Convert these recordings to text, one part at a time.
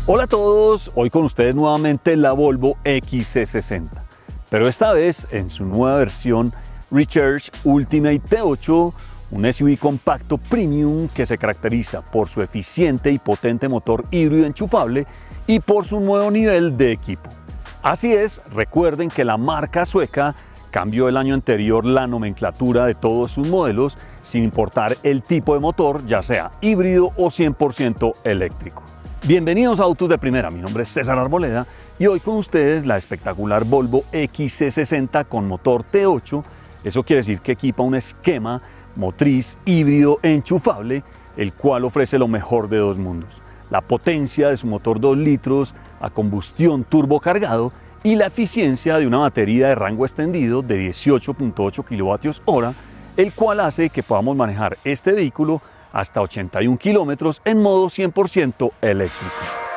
Hola a todos, hoy con ustedes nuevamente la Volvo XC60, pero esta vez en su nueva versión Recharge Ultimate T8, un SUV compacto premium que se caracteriza por su eficiente y potente motor híbrido enchufable y por su nuevo nivel de equipo. Así es, recuerden que la marca sueca cambió el año anterior la nomenclatura de todos sus modelos sin importar el tipo de motor, ya sea híbrido o 100% eléctrico. Bienvenidos a Autos de Primera, mi nombre es César Arboleda y hoy con ustedes la espectacular Volvo XC60 con motor T8. Eso quiere decir que equipa un esquema motriz híbrido enchufable, el cual ofrece lo mejor de dos mundos: la potencia de su motor 2 litros a combustión turbo cargado y la eficiencia de una batería de rango extendido de 18.8 kWh, el cual hace que podamos manejar este vehículo hasta 81 kilómetros en modo 100% eléctrico.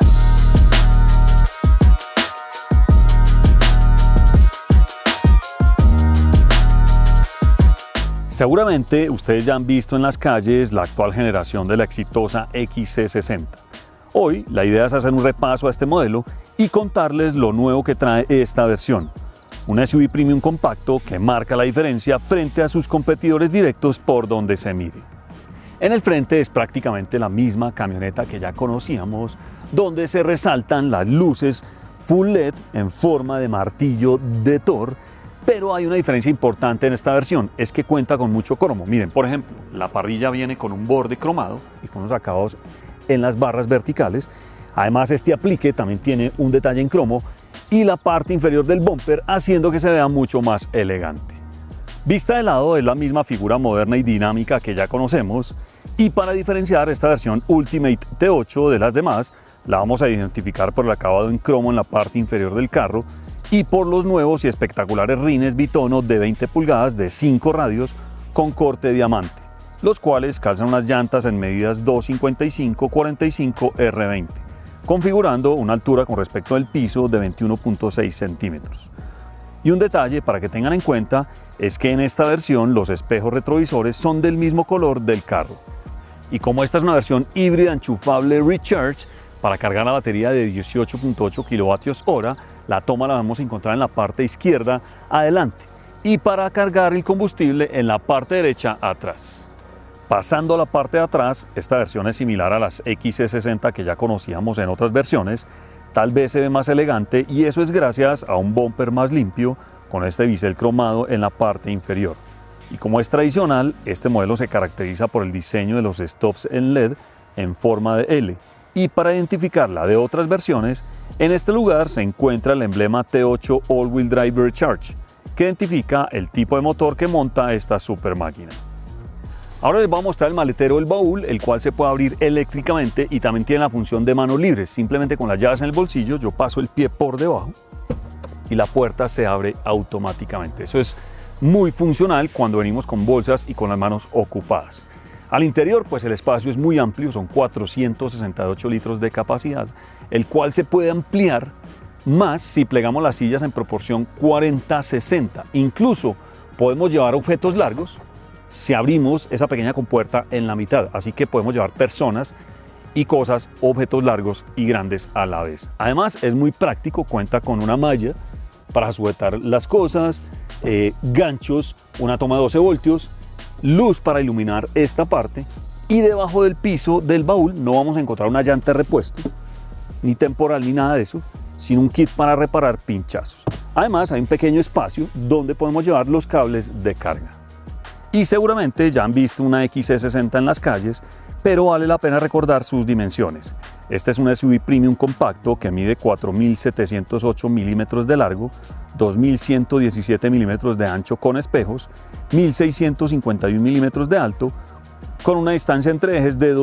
Seguramente ustedes ya han visto en las calles la actual generación de la exitosa XC60. Hoy la idea es hacer un repaso a este modelo y contarles lo nuevo que trae esta versión. Un SUV premium compacto que marca la diferencia frente a sus competidores directos por donde se mire. En el frente es prácticamente la misma camioneta que ya conocíamos, donde se resaltan las luces full LED en forma de martillo de Thor, pero hay una diferencia importante en esta versión, es que cuenta con mucho cromo. Miren, por ejemplo, la parrilla viene con un borde cromado y con unos acabados en las barras verticales. Además, este aplique también tiene un detalle en cromo y la parte inferior del bumper, haciendo que se vea mucho más elegante. Vista de lado es la misma figura moderna y dinámica que ya conocemos, y para diferenciar esta versión Ultimate T8 de las demás, la vamos a identificar por el acabado en cromo en la parte inferior del carro y por los nuevos y espectaculares rines bitono de 20 pulgadas de 5 radios con corte diamante, los cuales calzan unas llantas en medidas 255/45 R20, configurando una altura con respecto al piso de 21.6 centímetros. Y un detalle para que tengan en cuenta es que en esta versión los espejos retrovisores son del mismo color del carro. Y como esta es una versión híbrida enchufable Recharge para cargar la batería de 18.8 kWh, la toma la vamos a encontrar en la parte izquierda adelante y para cargar el combustible en la parte derecha atrás. Pasando a la parte de atrás, esta versión es similar a las XC60 que ya conocíamos en otras versiones. Tal vez se ve más elegante y eso es gracias a un bumper más limpio con este bisel cromado en la parte inferior. Y como es tradicional, este modelo se caracteriza por el diseño de los stops en LED en forma de L. Y para identificarla de otras versiones, en este lugar se encuentra el emblema T8 All-Wheel Drive Recharge, que identifica el tipo de motor que monta esta super máquina. Ahora les voy a mostrar el maletero del baúl, el cual se puede abrir eléctricamente y también tiene la función de manos libres. Simplemente con las llaves en el bolsillo yo paso el pie por debajo y la puerta se abre automáticamente. Eso es muy funcional cuando venimos con bolsas y con las manos ocupadas. Al interior, pues el espacio es muy amplio, son 468 litros de capacidad, el cual se puede ampliar más si plegamos las sillas en proporción 40-60. Incluso podemos llevar objetos largos si abrimos esa pequeña compuerta en la mitad, así que podemos llevar personas y cosas, objetos largos y grandes a la vez. Además es muy práctico, cuenta con una malla para sujetar las cosas, ganchos, una toma de 12 voltios, luz para iluminar esta parte, y debajo del piso del baúl no vamos a encontrar una llanta de repuesto, ni temporal ni nada de eso, sino un kit para reparar pinchazos. Además hay un pequeño espacio donde podemos llevar los cables de carga. Y seguramente ya han visto una XC60 en las calles, pero vale la pena recordar sus dimensiones. Este es un SUV premium compacto que mide 4.708 milímetros de largo, 2.117 milímetros de ancho con espejos, 1.651 milímetros de alto, con una distancia entre ejes de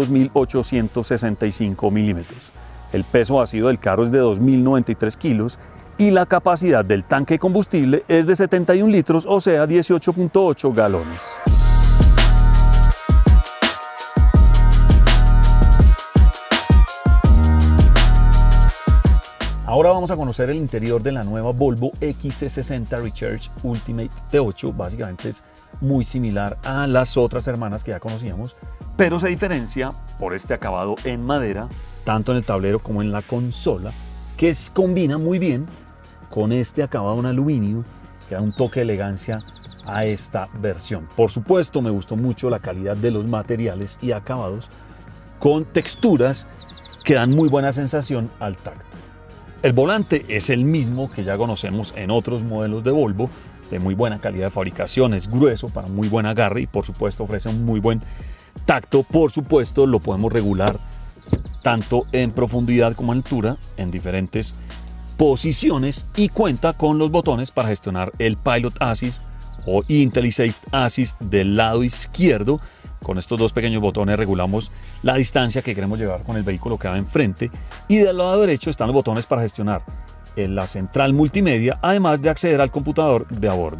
2.865 milímetros. El peso ácido del carro es de 2.093 kilos y la capacidad del tanque de combustible es de 71 litros, o sea 18.8 galones. Ahora vamos a conocer el interior de la nueva Volvo XC60 Recharge Ultimate T8. Básicamente es muy similar a las otras hermanas que ya conocíamos, pero se diferencia por este acabado en madera tanto en el tablero como en la consola, que combina muy bien con este acabado en aluminio que da un toque de elegancia a esta versión. Por supuesto, me gustó mucho la calidad de los materiales y acabados con texturas que dan muy buena sensación al tacto. El volante es el mismo que ya conocemos en otros modelos de Volvo, de muy buena calidad de fabricación, es grueso para muy buen agarre y por supuesto ofrece un muy buen tacto. Por supuesto lo podemos regular tanto en profundidad como en altura, en diferentes posiciones, y cuenta con los botones para gestionar el Pilot Assist o IntelliSafe Assist del lado izquierdo. Con estos dos pequeños botones regulamos la distancia que queremos llevar con el vehículo que va enfrente, y del lado derecho están los botones para gestionar la central multimedia, además de acceder al computador de a bordo.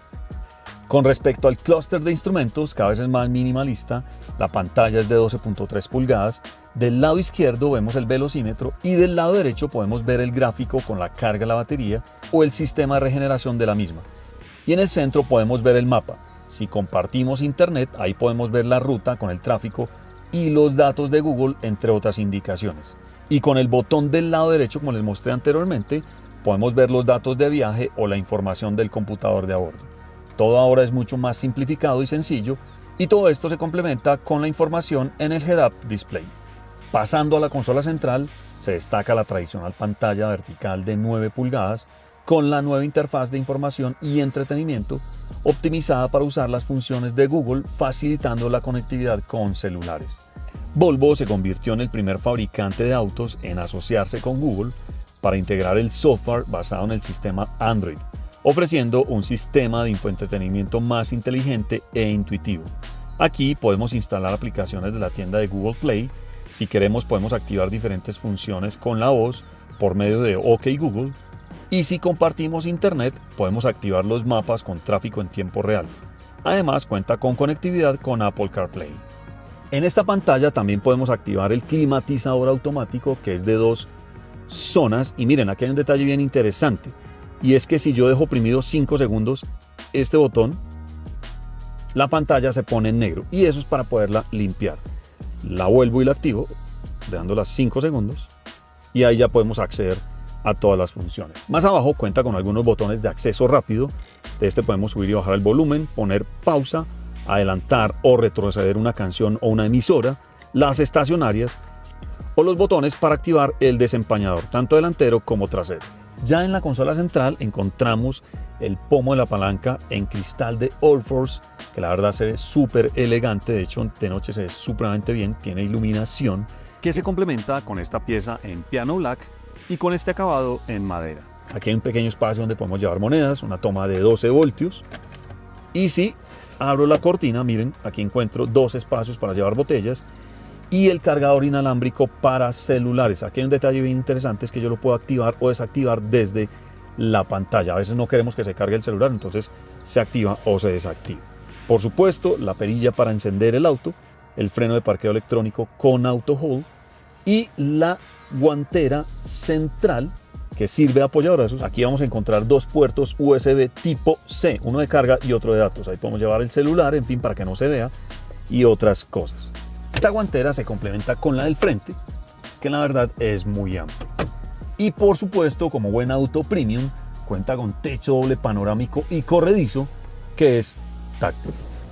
Con respecto al clúster de instrumentos, cada vez es más minimalista. La pantalla es de 12.3 pulgadas. Del lado izquierdo vemos el velocímetro y del lado derecho podemos ver el gráfico con la carga de la batería o el sistema de regeneración de la misma. Y en el centro podemos ver el mapa. Si compartimos internet, ahí podemos ver la ruta con el tráfico y los datos de Google, entre otras indicaciones. Y con el botón del lado derecho, como les mostré anteriormente, podemos ver los datos de viaje o la información del computador de a bordo. Todo ahora es mucho más simplificado y sencillo, y todo esto se complementa con la información en el Head-Up Display. Pasando a la consola central, se destaca la tradicional pantalla vertical de 9 pulgadas con la nueva interfaz de información y entretenimiento optimizada para usar las funciones de Google, facilitando la conectividad con celulares. Volvo se convirtió en el primer fabricante de autos en asociarse con Google para integrar el software basado en el sistema Android, ofreciendo un sistema de infoentretenimiento más inteligente e intuitivo. Aquí podemos instalar aplicaciones de la tienda de Google Play. Si queremos podemos activar diferentes funciones con la voz por medio de OK Google, y si compartimos internet podemos activar los mapas con tráfico en tiempo real. Además cuenta con conectividad con Apple CarPlay. En esta pantalla también podemos activar el climatizador automático, que es de 2 zonas, y miren, aquí hay un detalle bien interesante, y es que si yo dejo oprimido 5 segundos este botón, la pantalla se pone en negro, y eso es para poderla limpiar. La vuelvo y la activo dándola 5 segundos y ahí ya podemos acceder a todas las funciones. Más abajo cuenta con algunos botones de acceso rápido. De este podemos subir y bajar el volumen, poner pausa, adelantar o retroceder una canción o una emisora, las estacionarias o los botones para activar el desempañador, tanto delantero como trasero. Ya en la consola central encontramos el pomo de la palanca en cristal de Allforce, que la verdad se ve súper elegante. De hecho, de noche se ve supremamente bien, tiene iluminación que se complementa con esta pieza en piano black y con este acabado en madera. Aquí hay un pequeño espacio donde podemos llevar monedas, una toma de 12 voltios. Y si abro la cortina, miren, aquí encuentro 2 espacios para llevar botellas y el cargador inalámbrico para celulares. Aquí hay un detalle bien interesante, es que yo lo puedo activar o desactivar desde la pantalla. A veces no queremos que se cargue el celular, entonces se activa o se desactiva. Por supuesto, la perilla para encender el auto, el freno de parqueo electrónico con auto hold y la guantera central que sirve de apoyabrazos. Aquí vamos a encontrar 2 puertos USB tipo C, uno de carga y otro de datos. Ahí podemos llevar el celular, en fin, para que no se vea, y otras cosas. Esta guantera se complementa con la del frente, que la verdad es muy amplia. Y por supuesto, como buen auto premium, cuenta con techo doble panorámico y corredizo, que es táctil.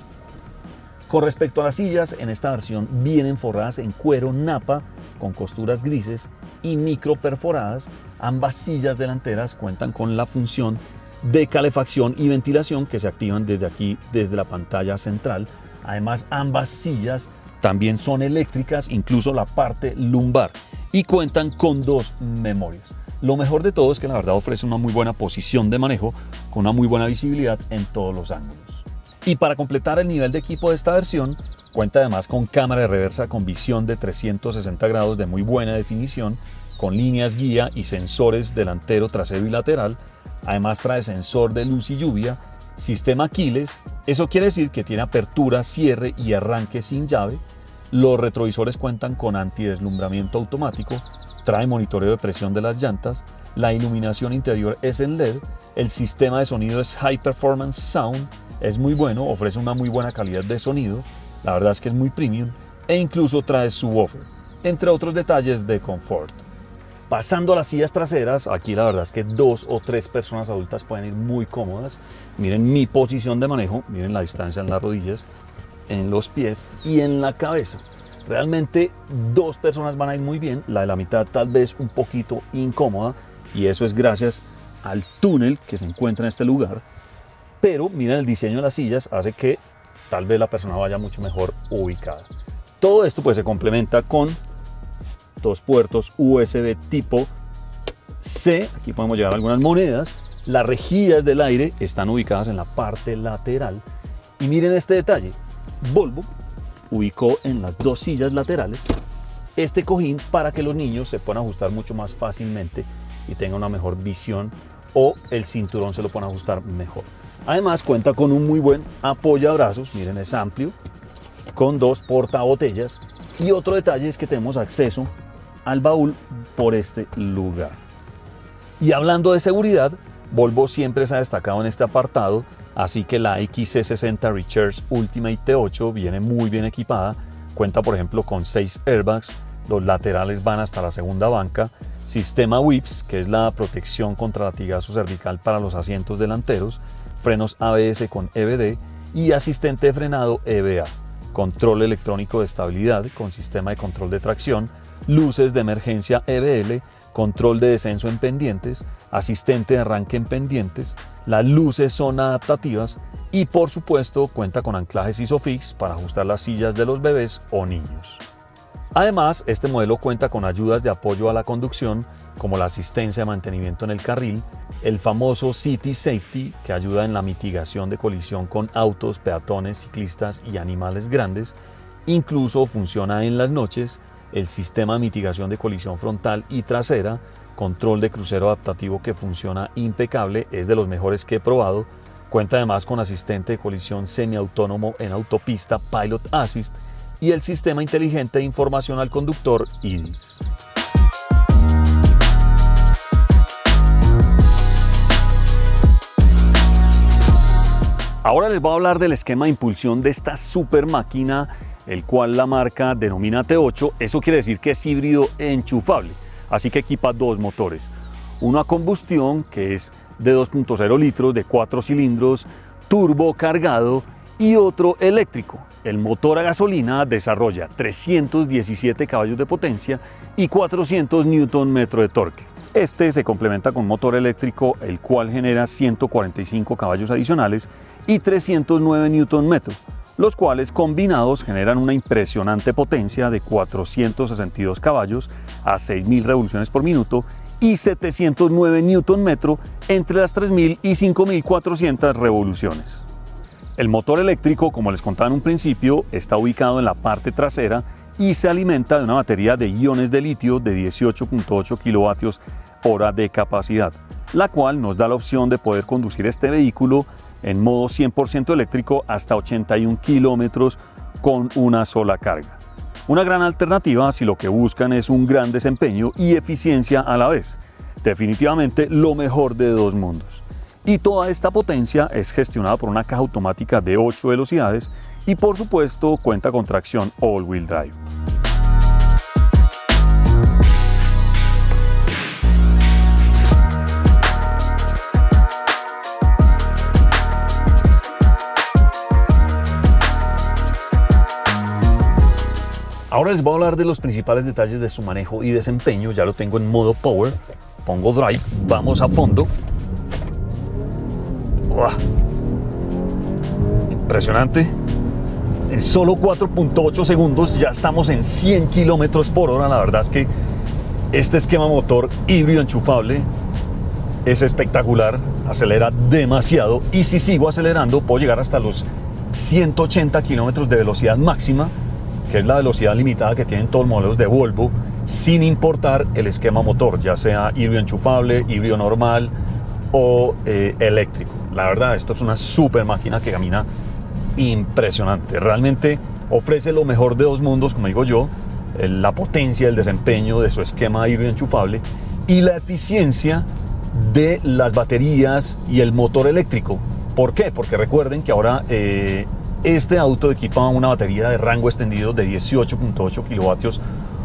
Con respecto a las sillas, en esta versión vienen forradas en cuero napa con costuras grises y micro perforadas. Ambas sillas delanteras cuentan con la función de calefacción y ventilación que se activan desde aquí, desde la pantalla central. Además, ambas sillas también son eléctricas, incluso la parte lumbar, y cuentan con 2 memorias. Lo mejor de todo es que la verdad ofrece una muy buena posición de manejo con una muy buena visibilidad en todos los ángulos. Y para completar el nivel de equipo de esta versión, cuenta además con cámara de reversa con visión de 360 grados de muy buena definición, con líneas guía y sensores delantero, trasero y lateral. Además trae sensor de luz y lluvia, sistema keyless, eso quiere decir que tiene apertura, cierre y arranque sin llave. Los retrovisores cuentan con antideslumbramiento automático, trae monitoreo de presión de las llantas, la iluminación interior es en LED, el sistema de sonido es High Performance Sound, es muy bueno, ofrece una muy buena calidad de sonido, la verdad es que es muy premium, e incluso trae subwoofer. entre otros detalles de confort. Pasando a las sillas traseras, aquí la verdad es que 2 o 3 personas adultas pueden ir muy cómodas. Miren mi posición de manejo, miren la distancia en las rodillas, en los pies y en la cabeza. Realmente 2 personas van a ir muy bien, la de la mitad tal vez un poquito incómoda, y eso es gracias al túnel que se encuentra en este lugar. Pero miren, el diseño de las sillas hace que tal vez la persona vaya mucho mejor ubicada. Todo esto pues se complementa con 2 puertos USB tipo C. Aquí podemos llevar algunas monedas. Las rejillas del aire están ubicadas en la parte lateral. Y miren este detalle. Volvo ubicó en las 2 sillas laterales este cojín para que los niños se puedan ajustar mucho más fácilmente y tengan una mejor visión, o el cinturón se lo pueden ajustar mejor. Además cuenta con un muy buen apoyabrazos, miren, es amplio, con 2 portabotellas, y otro detalle es que tenemos acceso al baúl por este lugar. Y hablando de seguridad, Volvo siempre se ha destacado en este apartado, así que la XC60 Recharge Ultimate T8 viene muy bien equipada. Cuenta por ejemplo con 6 airbags, los laterales van hasta la segunda banca, sistema WIPS, que es la protección contra latigazo cervical para los asientos delanteros, frenos ABS con EBD y asistente de frenado EBA, control electrónico de estabilidad con sistema de control de tracción, luces de emergencia EBL, control de descenso en pendientes, asistente de arranque en pendientes, las luces son adaptativas y por supuesto cuenta con anclajes ISOFIX para ajustar las sillas de los bebés o niños. Además, este modelo cuenta con ayudas de apoyo a la conducción como la asistencia de mantenimiento en el carril, el famoso City Safety, que ayuda en la mitigación de colisión con autos, peatones, ciclistas y animales grandes. Incluso funciona en las noches, el sistema de mitigación de colisión frontal y trasera, control de crucero adaptativo que funciona impecable, es de los mejores que he probado. Cuenta además con asistente de colisión semiautónomo en autopista Pilot Assist y el sistema inteligente de información al conductor IDIS. Ahora les voy a hablar del esquema de impulsión de esta super máquina, el cual la marca denomina T8. Eso quiere decir que es híbrido enchufable, así que equipa 2 motores. Uno a combustión, que es de 2.0 litros, de 4 cilindros, turbo cargado, y otro eléctrico. El motor a gasolina desarrolla 317 caballos de potencia y 400 Nm de torque. Este se complementa con un motor eléctrico, el cual genera 145 caballos adicionales y 309 Nm, los cuales combinados generan una impresionante potencia de 462 caballos a 6.000 revoluciones por minuto y 709 Nm entre las 3.000 y 5.400 revoluciones. El motor eléctrico, como les contaba en un principio, está ubicado en la parte trasera y se alimenta de una batería de iones de litio de 18.8 kWh de capacidad, la cual nos da la opción de poder conducir este vehículo en modo 100% eléctrico hasta 81 kilómetros con una sola carga. Una gran alternativa si lo que buscan es un gran desempeño y eficiencia a la vez. Definitivamente lo mejor de 2 mundos. Y toda esta potencia es gestionada por una caja automática de 8 velocidades y por supuesto cuenta con tracción all-wheel drive. Ahora les voy a hablar de los principales detalles de su manejo y desempeño. Ya lo tengo en modo Power, pongo Drive, vamos a fondo. ¡Uah! Impresionante. En solo 4.8 segundos ya estamos en 100 kilómetros por hora. La verdad es que este esquema motor híbrido enchufable es espectacular, acelera demasiado y si sigo acelerando puedo llegar hasta los 180 kilómetros de velocidad máxima, que es la velocidad limitada que tienen todos los modelos de Volvo, sin importar el esquema motor, ya sea híbrido enchufable, híbrido normal o eléctrico. La verdad, esto es una super máquina que camina impresionante. Realmente ofrece lo mejor de 2 mundos, como digo yo, la potencia, el desempeño de su esquema híbrido enchufable y la eficiencia de las baterías y el motor eléctrico. ¿Por qué? Porque recuerden que ahora este auto equipa una batería de rango extendido de 18.8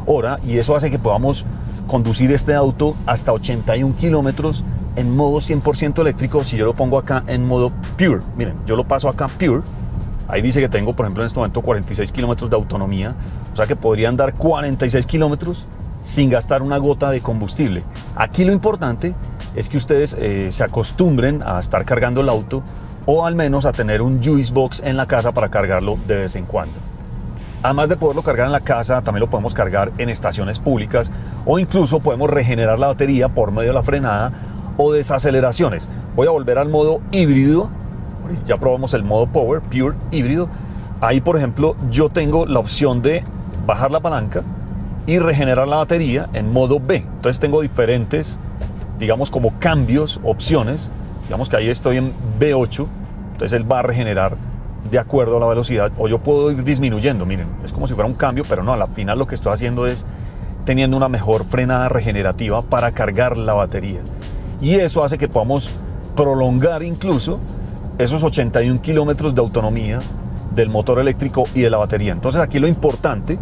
hora, y eso hace que podamos conducir este auto hasta 81 kilómetros en modo 100% eléctrico. Si yo lo pongo acá en modo Pure, miren, yo lo paso acá Pure, ahí dice que tengo, por ejemplo, en este momento 46 kilómetros de autonomía, o sea que podría andar 46 kilómetros sin gastar una gota de combustible. Aquí lo importante es que ustedes se acostumbren a estar cargando el auto, o al menos a tener un juice box en la casa para cargarlo de vez en cuando. Además de poderlo cargar en la casa, también lo podemos cargar en estaciones públicas, o incluso podemos regenerar la batería por medio de la frenada o desaceleraciones. Voy a volver al modo híbrido. Ya probamos el modo Power, Pure, híbrido. Ahí, por ejemplo, yo tengo la opción de bajar la palanca y regenerar la batería en modo B. Entonces tengo diferentes, digamos, como cambios, opciones. Digamos que ahí estoy en B8, entonces él va a regenerar de acuerdo a la velocidad, o yo puedo ir disminuyendo. Miren, es como si fuera un cambio, pero no, al final lo que estoy haciendo es teniendo una mejor frenada regenerativa para cargar la batería, y eso hace que podamos prolongar incluso esos 81 kilómetros de autonomía del motor eléctrico y de la batería. Entonces aquí lo importante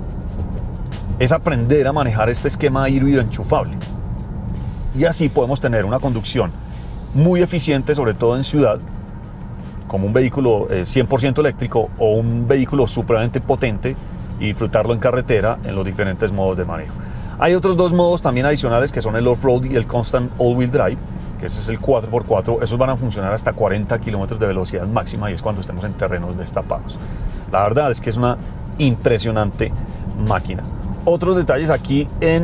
es aprender a manejar este esquema híbrido enchufable, y así podemos tener una conducción muy eficiente, sobre todo en ciudad, como un vehículo 100% eléctrico o un vehículo supremamente potente, y disfrutarlo en carretera en los diferentes modos de manejo. Hay otros dos modos también adicionales, que son el off-road y el constant all-wheel drive, que ese es el 4x4. Esos van a funcionar hasta 40 kilómetros de velocidad máxima, y es cuando estemos en terrenos destapados. La verdad es que es una impresionante máquina. Otros detalles aquí en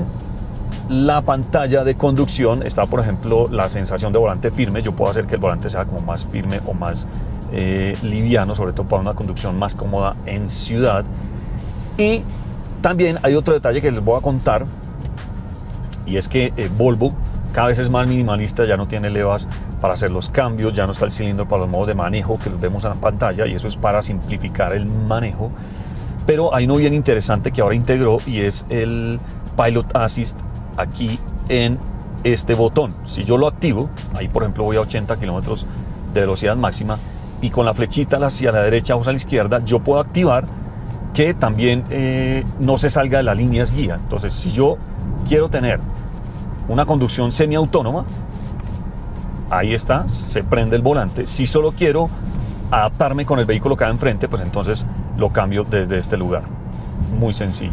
la pantalla de conducción está, por ejemplo, la sensación de volante firme. Yo puedo hacer que el volante sea como más firme o más liviano, sobre todo para una conducción más cómoda en ciudad. Y también hay otro detalle que les voy a contar, y es que Volvo cada vez es más minimalista, ya no tiene levas para hacer los cambios, ya no está el cilindro para los modos de manejo que los vemos en la pantalla, y eso es para simplificar el manejo. Pero hay uno bien interesante que ahora integró, y es el Pilot Assist aquí en este botón. Si yo lo activo, ahí por ejemplo voy a 80 kilómetros de velocidad máxima, y con la flechita hacia la derecha o hacia la izquierda yo puedo activar que también no se salga de las líneas guía. Entonces, si yo quiero tener una conducción semiautónoma, ahí está, se prende el volante. Si solo quiero adaptarme con el vehículo que hay enfrente, pues entonces lo cambio desde este lugar. Muy sencillo.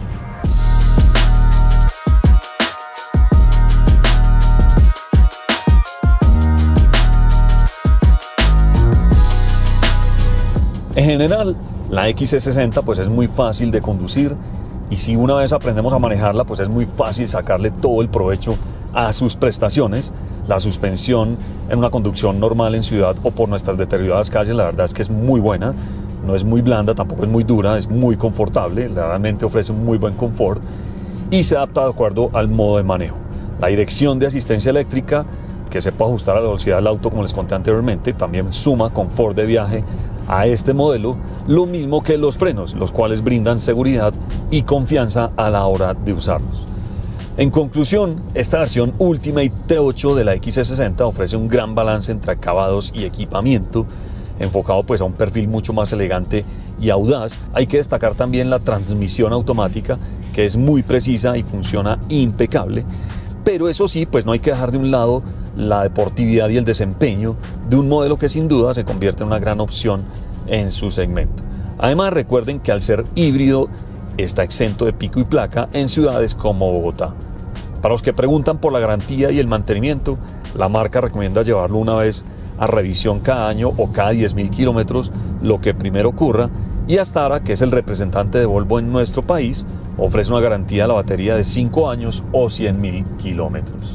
En general, la XC60 pues es muy fácil de conducir, y si una vez aprendemos a manejarla, pues es muy fácil sacarle todo el provecho a sus prestaciones. La suspensión en una conducción normal en ciudad o por nuestras deterioradas calles, la verdad es que es muy buena. No es muy blanda, tampoco es muy dura, es muy confortable, realmente ofrece un muy buen confort, y se adapta de acuerdo al modo de manejo. La dirección de asistencia eléctrica, que se puede ajustar a la velocidad del auto, como les conté anteriormente, también suma confort de viaje a este modelo, lo mismo que los frenos, los cuales brindan seguridad y confianza a la hora de usarlos. En conclusión, esta versión Ultimate T8 de la XC60 ofrece un gran balance entre acabados y equipamiento, enfocado pues a un perfil mucho más elegante y audaz. Hay que destacar también la transmisión automática, que es muy precisa y funciona impecable, pero eso sí, pues no hay que dejar de un lado la deportividad y el desempeño de un modelo que sin duda se convierte en una gran opción en su segmento. Además, recuerden que al ser híbrido está exento de pico y placa en ciudades como Bogotá. Para los que preguntan por la garantía y el mantenimiento, la marca recomienda llevarlo una vez a revisión cada año o cada 10.000 kilómetros, lo que primero ocurra, y Astara, que es el representante de Volvo en nuestro país, ofrece una garantía de la batería de 5 años o 100.000 kilómetros.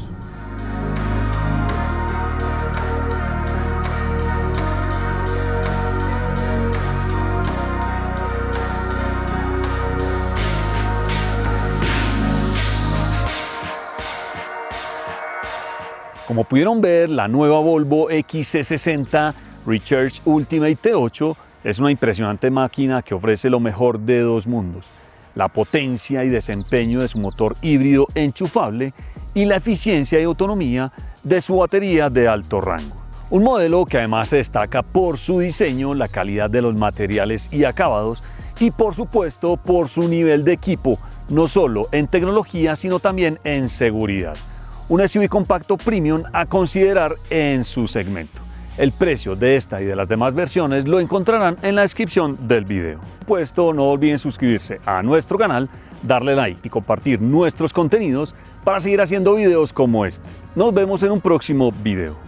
Como pudieron ver, la nueva Volvo XC60 Recharge Ultimate T8 es una impresionante máquina que ofrece lo mejor de dos mundos: la potencia y desempeño de su motor híbrido enchufable y la eficiencia y autonomía de su batería de alto rango. Un modelo que además se destaca por su diseño, la calidad de los materiales y acabados, y por supuesto por su nivel de equipo, no solo en tecnología, sino también en seguridad. Un SUV compacto premium a considerar en su segmento. El precio de esta y de las demás versiones lo encontrarán en la descripción del video. Por supuesto, no olviden suscribirse a nuestro canal, darle like y compartir nuestros contenidos para seguir haciendo videos como este. Nos vemos en un próximo video.